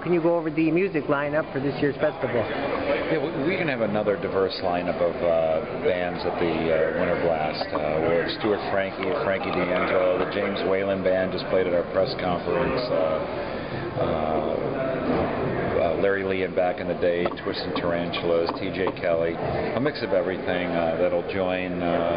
can you go over the music lineup for this year's festival? Yeah, we can have another diverse lineup of bands at the Winter Blast. We have Stuart Frankie D'Angelo, the James Whalen Band just played at our press conference. Larry Lee and Back in the Day, Twisted Tarantulas, T.J. Kelly, a mix of everything that'll join,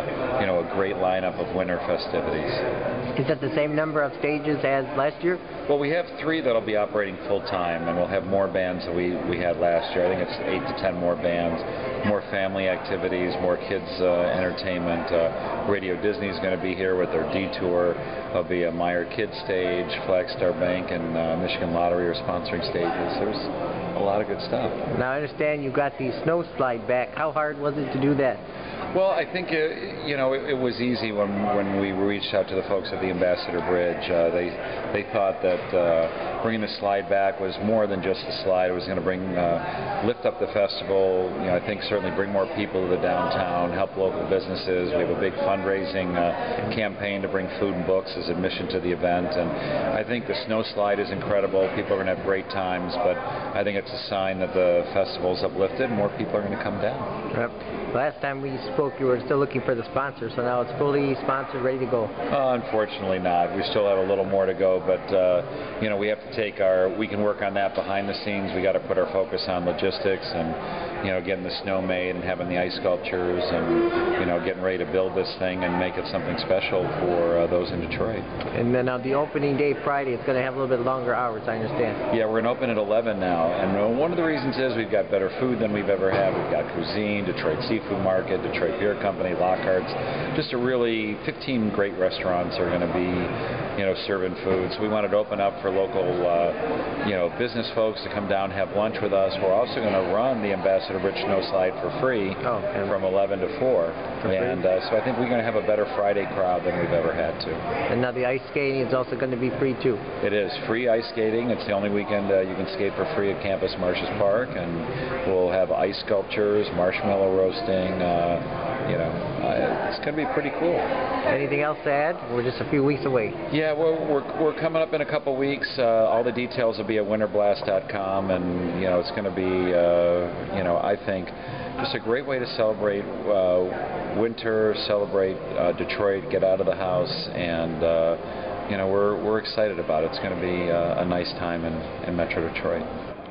a great lineup of winter festivities. Is that the same number of stages as last year? Well, we have 3 that'll be operating full-time, and we'll have more bands than we had last year. I think it's 8 to 10 more bands, more family activities, more kids entertainment. Radio Disney's going to be here with their detour. There'll be a Meyer Kids stage, Flagstar Bank and Michigan Lottery are sponsoring stages. There's a lot of good stuff. Now, I understand you got the snow slide back. How hard was it to do that? Well, I think it was easy when we reached out to the folks at the Ambassador Bridge. They thought that bringing the slide back was more than just a slide. It was going to lift up the festival. I think certainly bring more people to the downtown, help local businesses. We have a big fundraising campaign to bring food and books as admission to the event, and I think the snow slide is incredible. People are going to have great times, but I think it's a sign that the festival's uplifted and more people are going to come down. Yep. Last time we spoke, you were still looking for the sponsor, so now it's fully sponsored, ready to go. Unfortunately not. We still have a little more to go, but we have to take we can work on that behind the scenes. We got to put our focus on logistics and getting the snow made and having the ice sculptures and getting ready to build this thing and make it something special for those in Detroit. And then on the opening day Friday, it's going to have a little bit longer hours, I understand. Yeah, we're going to open at 11 now, and one of the reasons is we've got better food than we've ever had. We've got cuisine, Detroit Seafood Market, Detroit Beer Company, Lockhart's. Just 15 great restaurants are going to be serving food. So we wanted to open up for local business folks to come down and have lunch with us. We're also going to run the Ambassador Bridge Snow Slide for free from 11 to 4. And so I think we're going to have a better Friday crowd than we've ever had to. And now the ice skating is also going to be free too. It is free ice skating. It's the only weekend you can skate for free at Campus Martius Park, and we'll have ice sculptures, marshmallow roasting. It's going to be pretty cool. Anything else to add? We're just a few weeks away. Yeah, we're coming up in a couple weeks. All the details will be at winterblast.com, and it's going to be I think just a great way to celebrate winter, celebrate Detroit, get out of the house, and we're excited about it. It's going to be a nice time in Metro Detroit.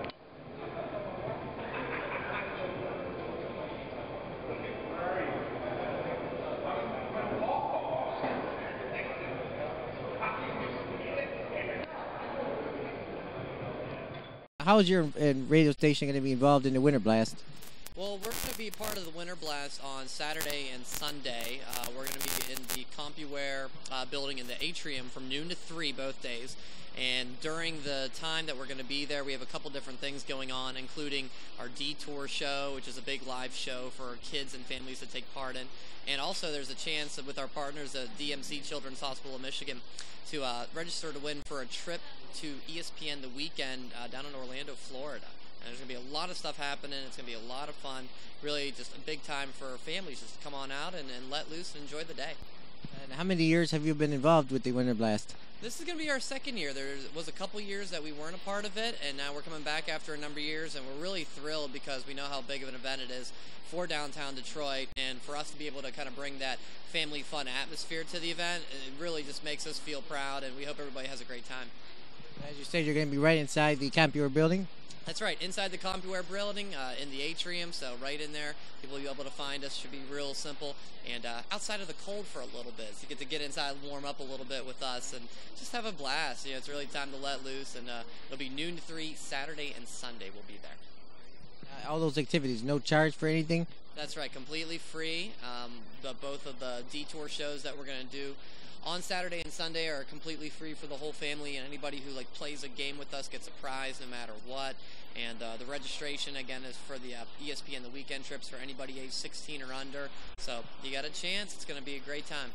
How is your radio station going to be involved in the Winter Blast? Well, we're going to be part of the Winter Blast on Saturday and Sunday. We're going to be in the CompuWare building in the atrium from noon to 3 both days. And during the time that we're going to be there, we have a couple different things going on, including our Detour show, which is a big live show for kids and families to take part in. And also there's a chance with our partners at DMC Children's Hospital of Michigan to register to win for a trip to ESPN The Weekend down in Orlando, Florida. And there's going to be a lot of stuff happening. It's going to be a lot of fun. Really just a big time for families just to come on out and let loose and enjoy the day. And how many years have you been involved with the Winter Blast? This is going to be our second year. There was a couple years that we weren't a part of it, and now we're coming back after a number of years, and we're really thrilled because we know how big of an event it is for downtown Detroit, and for us to be able to kind of bring that family fun atmosphere to the event, it really just makes us feel proud, and we hope everybody has a great time. As you said, you're going to be right inside the CompuWare building? That's right, inside the CompuWare building, in the atrium, so right in there. People will be able to find us. Should be real simple. And outside of the cold for a little bit, so you get to get inside and warm up a little bit with us and just have a blast. It's really time to let loose, and it'll be noon to 3, Saturday and Sunday we'll be there. All those activities, no charge for anything? That's right, completely free. Both of the Detour shows that we're going to do on Saturday and Sunday are completely free for the whole family, and anybody who plays a game with us gets a prize no matter what. And the registration again is for the ESPN The Weekend trips for anybody age 16 or under. So you got a chance. It's going to be a great time.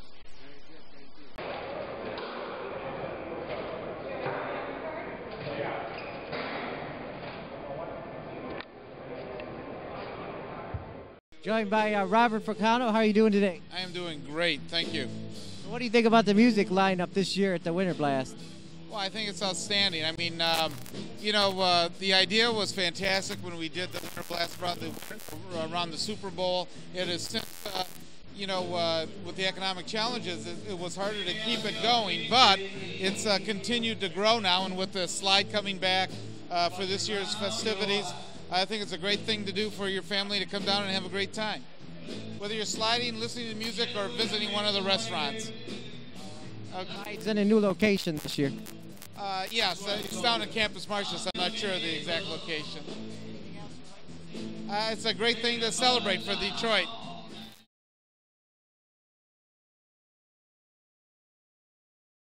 Joined by Robert Ficano. How are you doing today? I am doing great, thank you. What do you think about the music lineup this year at the Winter Blast? Well, I think it's outstanding. I mean, you know, the idea was fantastic when we did the Winter Blast around the Super Bowl. It has since, you know, with the economic challenges, it was harder to keep it going, but it's continued to grow now, and with the slide coming back for this year's festivities, I think it's a great thing to do for your family to come down and have a great time. Whether you're sliding, listening to music, or visiting one of the restaurants. It's in a new location this year. Yes, it's down in Campus Martius. I'm not sure of the exact location. It's a great thing to celebrate for Detroit.